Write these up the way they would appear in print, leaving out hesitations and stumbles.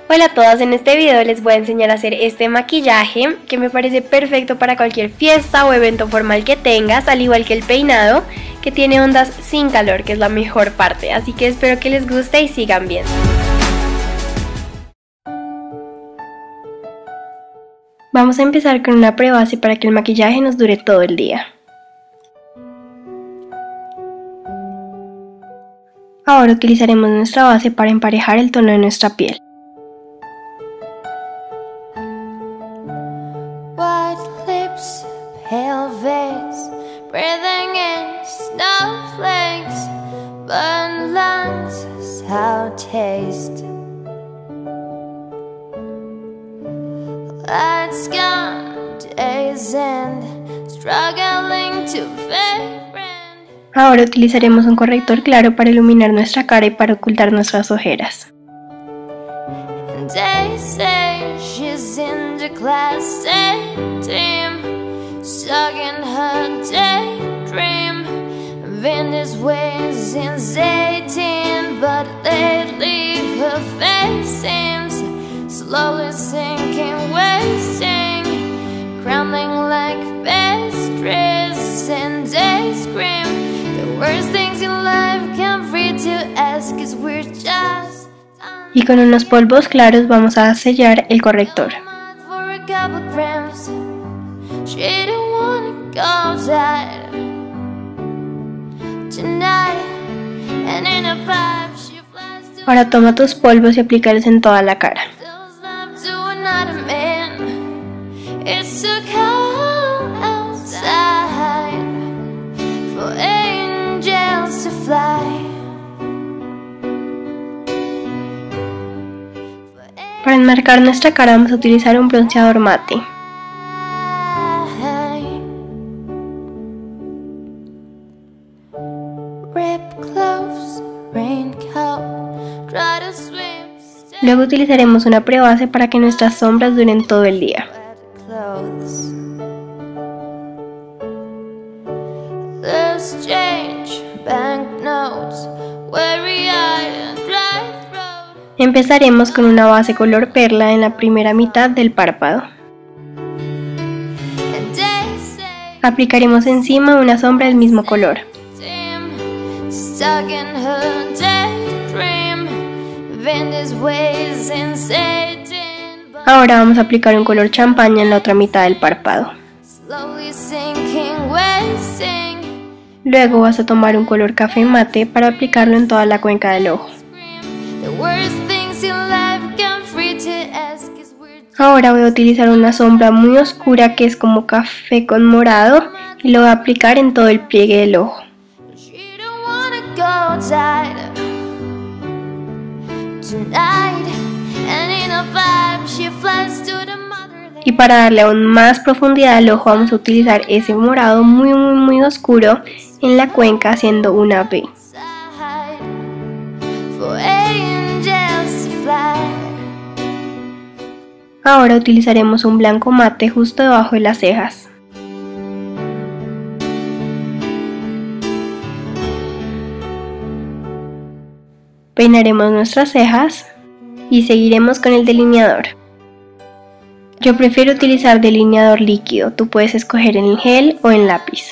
Hola a todas, en este video les voy a enseñar a hacer este maquillaje que me parece perfecto para cualquier fiesta o evento formal que tengas, al igual que el peinado que tiene ondas sin calor, que es la mejor parte, así que espero que les guste y sigan viendo. Vamos a empezar con una prebase para que el maquillaje nos dure todo el día. Ahora utilizaremos nuestra base para emparejar el tono de nuestra piel. Pale face, breathing in snowflakes, burn lungs, sour taste. Lights gone, days end, struggling to fade. Ahora utilizaremos un corrector claro para iluminar nuestra cara y para ocultar nuestras ojeras. And they say she's in the class team, stuck in her daydream. Been this way since 18, but lately her face seems slowly sinking, wasting, crumbling like pastries. And they scream the worst things in life can't free to ask, 'cause we're just. Y con unos polvos claros vamos a sellar el corrector. She don't wanna go outside tonight, and in a pipe she flies to. Ahora toma tus polvos y aplícalos en toda la cara. It's so cold outside for angels to fly. Para enmarcar nuestra cara vamos a utilizar un bronceador mate. Luego utilizaremos una prebase para que nuestras sombras duren todo el día. Empezaremos con una base color perla en la primera mitad del párpado. Aplicaremos encima una sombra del mismo color. Ahora vamos a aplicar un color champaña en la otra mitad del párpado. Luego vas a tomar un color café mate para aplicarlo en toda la cuenca del ojo. Ahora voy a utilizar una sombra muy oscura que es como café con morado y lo voy a aplicar en todo el pliegue del ojo. Y para darle aún más profundidad al ojo vamos a utilizar ese morado muy oscuro en la cuenca haciendo una V. Ahora utilizaremos un blanco mate justo debajo de las cejas. Peinaremos nuestras cejas y seguiremos con el delineador. Yo prefiero utilizar delineador líquido, tú puedes escoger en gel o en lápiz.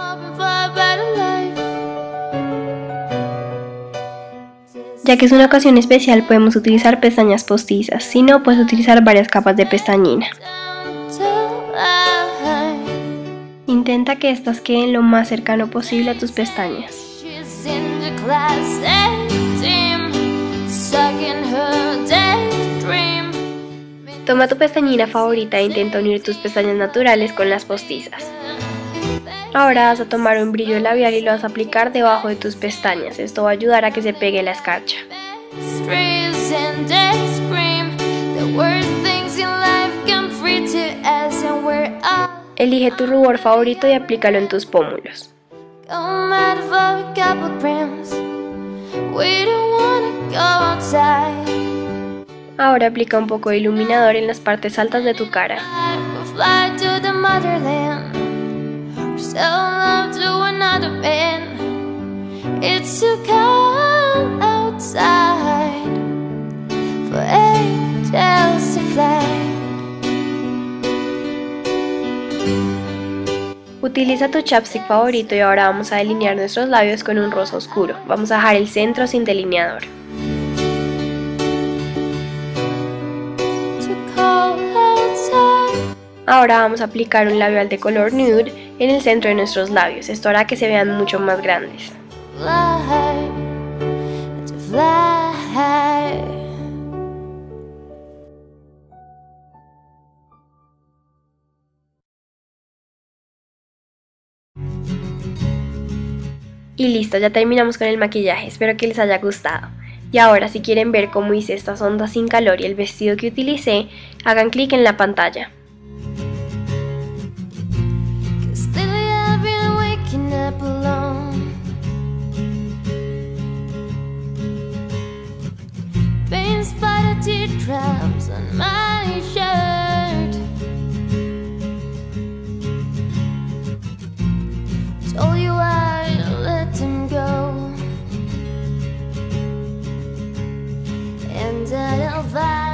Ya que es una ocasión especial podemos utilizar pestañas postizas, si no puedes utilizar varias capas de pestañina. Intenta que estas queden lo más cercano posible a tus pestañas. Toma tu pestañina favorita e intenta unir tus pestañas naturales con las postizas. Ahora vas a tomar un brillo labial y lo vas a aplicar debajo de tus pestañas. Esto va a ayudar a que se pegue la escarcha. Elige tu rubor favorito y aplícalo en tus pómulos. Ahora aplica un poco de iluminador en las partes altas de tu cara. It's too cold outside for angels tails to fly. Utiliza tu chapstick favorito y ahora vamos a delinear nuestros labios con un rosa oscuro. Vamos a dejar el centro sin delineador. Ahora vamos a aplicar un labial de color nude en el centro de nuestros labios. Esto hará que se vean mucho más grandes. Y listo, ya terminamos con el maquillaje, espero que les haya gustado. Y ahora si quieren ver cómo hice estas ondas sin calor y el vestido que utilicé, hagan clic en la pantalla. I'll